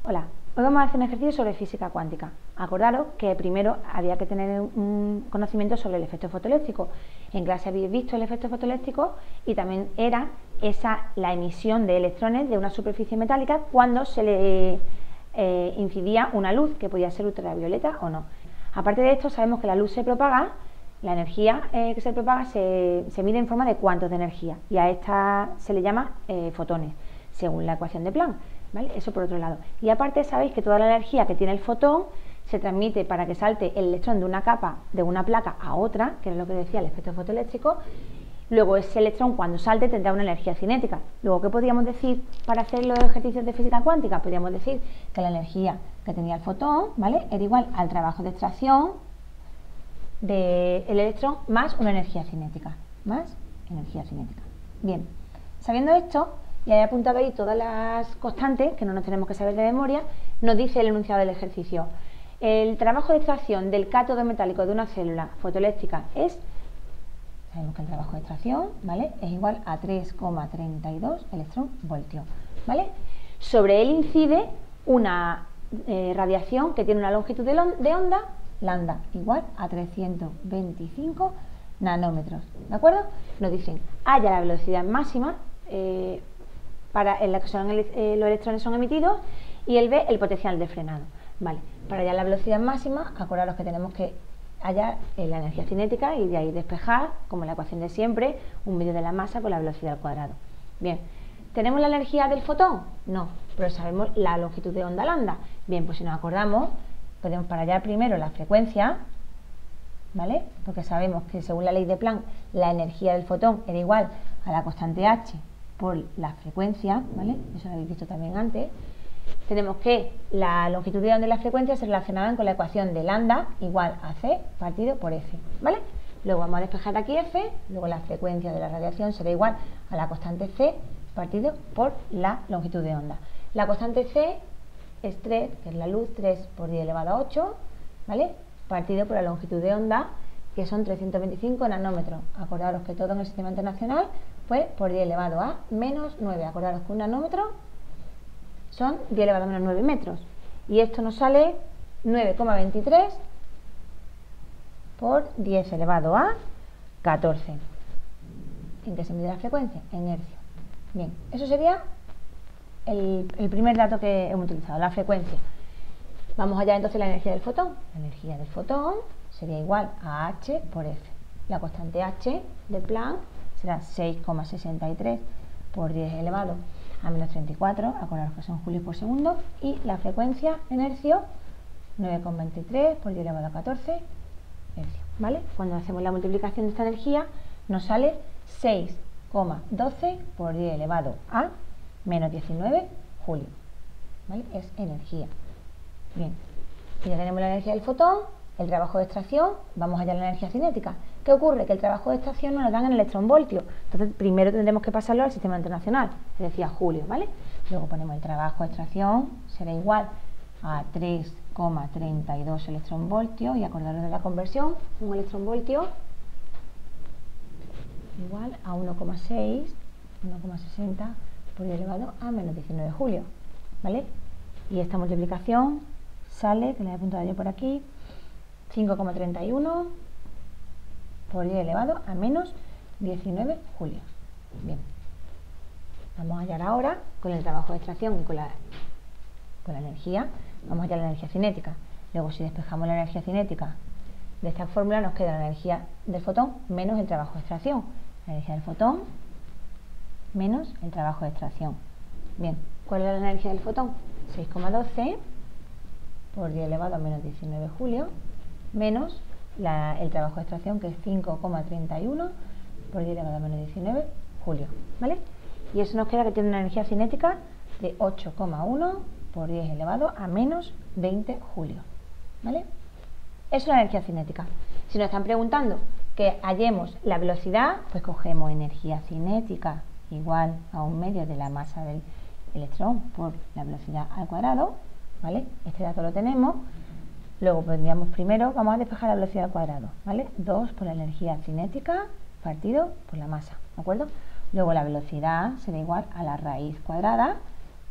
Hola, hoy vamos a hacer un ejercicio sobre física cuántica. Acordaros que primero había que tener un conocimiento sobre el efecto fotoeléctrico. En clase habéis visto el efecto fotoeléctrico y también era la emisión de electrones de una superficie metálica cuando se le incidía una luz, que podía ser ultravioleta o no. Aparte de esto, sabemos que la luz se propaga, la energía que se propaga se mide en forma de cuantos de energía y a esta se le llama fotones, según la ecuación de Planck. ¿Vale? Eso por otro lado. Y aparte sabéis que toda la energía que tiene el fotón se transmite para que salte el electrón de una capa, de una placa a otra, que es lo que decía el efecto fotoeléctrico. Luego ese electrón cuando salte tendrá una energía cinética. Luego, ¿qué podríamos decir para hacer los ejercicios de física cuántica? Podríamos decir que la energía que tenía el fotón, ¿vale?, era igual al trabajo de extracción del electrón más una energía cinética. Más energía cinética. Bien, sabiendo esto, y he apuntado ahí todas las constantes, que no nos tenemos que saber de memoria, nos dice el enunciado del ejercicio. El trabajo de extracción del cátodo metálico de una célula fotoeléctrica sabemos que el trabajo de extracción, ¿vale?, es igual a 3,32 electronvoltios, ¿vale? Sobre él incide una radiación que tiene una longitud de onda, lambda, igual a 325 nanómetros, ¿de acuerdo? Nos dicen, haya la velocidad máxima, en la que los electrones son emitidos, y el B, el potencial de frenado. Vale, para hallar la velocidad máxima, acordaros que tenemos que hallar la energía cinética y de ahí despejar, como la ecuación de siempre, un medio de la masa por la velocidad al cuadrado. Bien, ¿tenemos la energía del fotón? No, pero sabemos la longitud de onda lambda. Bien, pues si nos acordamos, podemos para hallar primero la frecuencia, ¿vale? Porque sabemos que según la ley de Planck, la energía del fotón era igual a la constante h por la frecuencia, ¿vale? Eso lo habéis visto también antes. Tenemos que la longitud de onda y la frecuencia se relacionaban con la ecuación de lambda igual a c partido por f, ¿vale? Luego vamos a despejar aquí f, luego la frecuencia de la radiación será igual a la constante c partido por la longitud de onda. La constante c es 3, que es la luz, 3 por 10 elevado a 8, ¿vale?, partido por la longitud de onda, que son 325 nanómetros. Acordaros que todo en el sistema internacional fue por 10 elevado a menos 9. Acordaros que un nanómetro son 10 elevado a menos 9 metros. Y esto nos sale 9,23 por 10 elevado a 14. ¿En qué se mide la frecuencia? En hercios. Bien, eso sería el primer dato que hemos utilizado, la frecuencia. Vamos allá entonces la energía del fotón. La energía del fotón sería igual a h por f. La constante h de Planck será 6,63 por 10 elevado a menos 34, acordaros que son julios por segundo, y la frecuencia en hercios 9,23 por 10 elevado a 14 hercios, ¿vale? Cuando hacemos la multiplicación de esta energía nos sale 6,12 por 10 elevado a menos 19 julios, ¿vale? Es energía. Bien, y ya tenemos la energía del fotón, el trabajo de extracción, vamos allá a la energía cinética. ¿Qué ocurre? Que el trabajo de extracción nos lo dan en electronvoltios, entonces primero tendremos que pasarlo al sistema internacional, es decir, a julio, ¿vale? Luego ponemos el trabajo de extracción, será igual a 3,32 electronvoltios, y acordaros de la conversión, un electronvoltio igual a 1,60 por 10 elevado a menos 19 julios, ¿vale? Y esta multiplicación sale, que la he apuntado yo por aquí, 5,31 por 10 elevado a menos 19 julios. Bien, vamos a hallar ahora, con el trabajo de extracción y con la energía, vamos a hallar la energía cinética. Luego, si despejamos la energía cinética de esta fórmula, nos queda la energía del fotón menos el trabajo de extracción. La energía del fotón menos el trabajo de extracción. Bien, ¿cuál es la energía del fotón? 6,12 por 10 elevado a menos 19 julios, menos el trabajo de extracción, que es 5,31 por 10 elevado a menos 19 julios, ¿vale? Y eso nos queda que tiene una energía cinética de 8,1 por 10 elevado a menos 20 julios, ¿vale? Eso es la energía cinética. Si nos están preguntando que hallemos la velocidad, pues cogemos energía cinética igual a un medio de la masa del electrón por la velocidad al cuadrado, ¿vale? Este dato lo tenemos. Luego pondríamos primero, vamos a despejar la velocidad al cuadrado, ¿vale? 2 por la energía cinética partido por la masa, ¿de acuerdo? Luego la velocidad será igual a la raíz cuadrada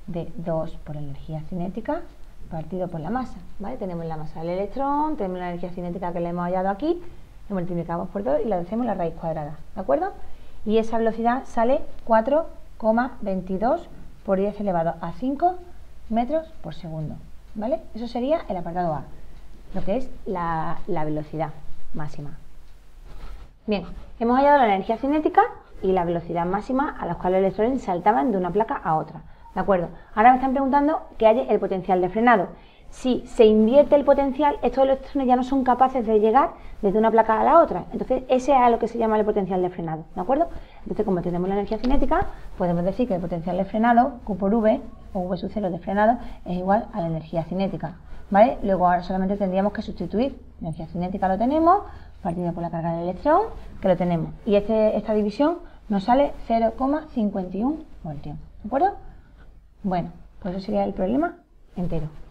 de 2 por la energía cinética partido por la masa, ¿vale? Tenemos la masa del electrón, tenemos la energía cinética que le hemos hallado aquí, lo multiplicamos por 2 y le hacemos la raíz cuadrada, ¿de acuerdo? Y esa velocidad sale 4,22 por 10 elevado a 5 metros por segundo, ¿vale? Eso sería el apartado A, lo que es la velocidad máxima. Bien, hemos hallado la energía cinética y la velocidad máxima a la cual los electrones saltaban de una placa a otra, ¿de acuerdo? Ahora me están preguntando que haya el potencial de frenado. Si se invierte el potencial, estos electrones ya no son capaces de llegar desde una placa a la otra. Entonces, ese es a lo que se llama el potencial de frenado, ¿de acuerdo? Entonces, como tenemos la energía cinética, podemos decir que el potencial de frenado, Q por V, o V sub 0 de frenado, es igual a la energía cinética, ¿vale? Luego, ahora solamente tendríamos que sustituir. La energía cinética lo tenemos, partido por la carga del electrón, que lo tenemos. Y esta división nos sale 0,51 voltios, ¿de acuerdo? Bueno, pues eso sería el problema entero.